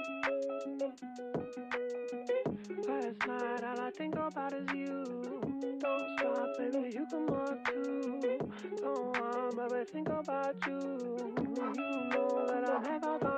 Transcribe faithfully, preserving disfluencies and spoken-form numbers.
Last night all I think about is you. Don't stop, baby, you come on too. Don't want, baby, think about you. You know that I never